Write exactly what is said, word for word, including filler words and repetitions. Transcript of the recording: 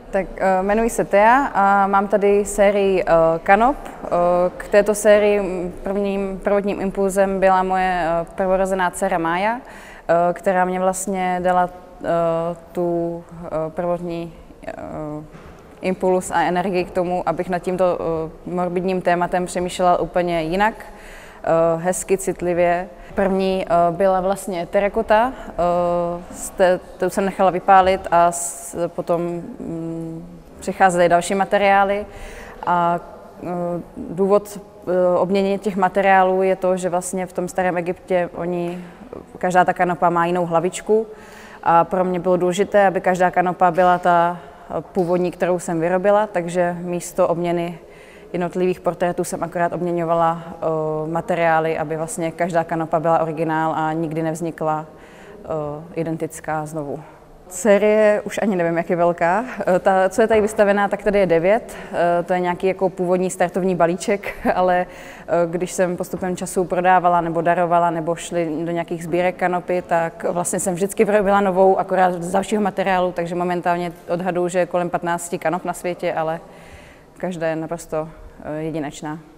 Tak jmenuji se Thea a mám tady sérii kanop. K této sérii prvním prvotním impulzem byla moje prvorozená dcera Mája, která mě vlastně dala tu prvotní impuls a energii k tomu, abych nad tímto morbidním tématem přemýšlela úplně jinak, hezky, citlivě. První byla vlastně terakota, tu jsem nechala vypálit a potom přicházely další materiály. A důvod obměnění těch materiálů je to, že vlastně v tom starém Egyptě oni, každá ta kanopa má jinou hlavičku a pro mě bylo důležité, aby každá kanopa byla ta původní, kterou jsem vyrobila, takže místo obměny jednotlivých portrétů jsem akorát obměňovala uh, materiály, aby vlastně každá kanopa byla originál a nikdy nevznikla uh, identická znovu. Série už ani nevím, jak je velká. Ta, co je tady vystavená, tak tady je devět. To je nějaký jako původní startovní balíček, ale když jsem postupem času prodávala nebo darovala nebo šli do nějakých sbírek kanopy, tak vlastně jsem vždycky vyrobila novou, akorát z dalšího materiálu, takže momentálně odhaduji, že je kolem patnácti kanop na světě, ale každá je naprosto jedinečná.